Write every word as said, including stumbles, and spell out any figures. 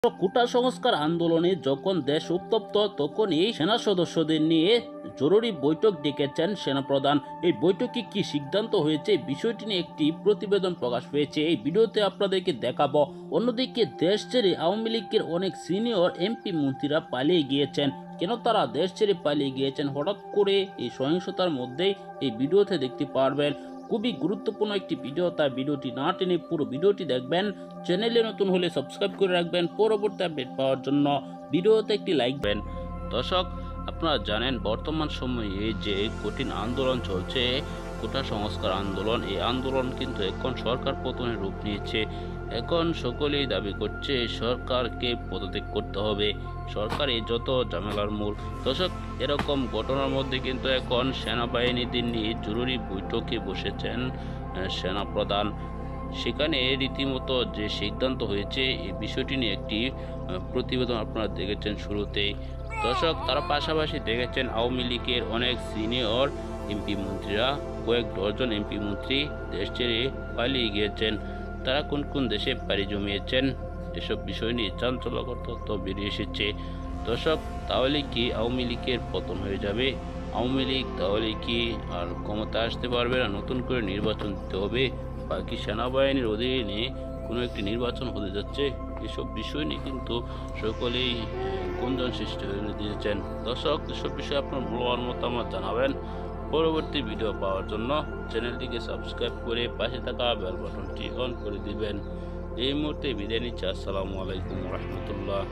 কোটা সংস্কার আন্দোলনে যখন দেশ উত্তপ্ত তখনই সেনা সদস্যদের নিয়ে জরুরি বৈঠক ডেকেছেন সেনাপ্রধান। এই বৈঠকে কি সিদ্ধান্ত হয়েছে বিষয়টি নিয়ে একটি প্রতিবেদন প্রকাশ পেয়েছে, এই ভিডিওতে আপনাদেরকে দেখাবো। অন্যদিকে দেশ ছেড়ে আওয়ামী লীগের অনেক সিনিয়র এমপি মন্ত্রীরা পালিয়ে গিয়েছেন। কেন তারা দেশ ছেড়ে পালিয়ে গিয়েছেন হঠাৎ করে এই সহিংসতার মধ্যেই, এই ভিডিওতে দেখতে পারবেন। খুবই গুরুত্বপূর্ণ একটি ভিডিও, তাই ভিডিওটি না টেনে পুরো ভিডিওটি দেখবেন। চ্যানেলে নতুন হলে সাবস্ক্রাইব করে রাখবেন পরবর্তী আপডেট পাওয়ার জন্য। ভিডিওতে একটি লাইক দেন। দর্শক, আপনারা জানেন বর্তমান সময়ে যে কঠিন আন্দোলন চলছে, কোটা সংস্কার আন্দোলন, এই আন্দোলন কিন্তু এখন সরকার পতনের রূপ নিয়েছে। এখন সকলেই দাবি করছে সরকারকে পদত্যাগ করতে হবে, সরকার এই যত ঝামেলার মূল। দর্শক, এরকম ঘটনার মধ্যে কিন্তু এখন সেনাবাহিনীদের নিয়ে জরুরি বৈঠকে বসেছেন সেনাপ্রধান। সেখানে রীতিমতো যে সিদ্ধান্ত হয়েছে এই বিষয়টি নিয়ে একটি প্রতিবেদন আপনারা দেখেছেন শুরুতেই। দর্শক, তারা পাশাপাশি দেখেছেন আওয়ামী লীগের অনেক সিনিয়র এমপি মন্ত্রীরা, কয়েক ডজন এমপি মন্ত্রী দেশ ছেড়ে পালিয়ে গিয়েছেন। তারা কোন কোন দেশে পাড়ি জমিয়েছেন এসব বিষয় নিয়ে চাঞ্চল্যকর তথ্য বেরিয়ে এসেছে। দর্শক, তাহলে কি আওয়ামী লীগের পতন হয়ে যাবে? আওয়ামী লীগ তাহলে কি আর ক্ষমতা আসতে পারবে না? নতুন করে নির্বাচন দিতে হবে, বাকি সেনাবাহিনীর অধীনে কোনো একটি নির্বাচন হতে যাচ্ছে, এসব বিষয় নিয়ে কিন্তু সকলেই গুঞ্জন সৃষ্টি হয়ে দিয়েছেন। দর্শক, এসব বিষয়ে আপনার মূল্যবান মতামত জানাবেন। পরবর্তী ভিডিও পাওয়ার জন্য চ্যানেলটিকে সাবস্ক্রাইব করে পাশে থাকা বেল বাটনটি অন করে দিবেন। এই মুহূর্তে বিদায় নিচ্ছি। আসসালামু আলাইকুম রহমতুল্লাহ।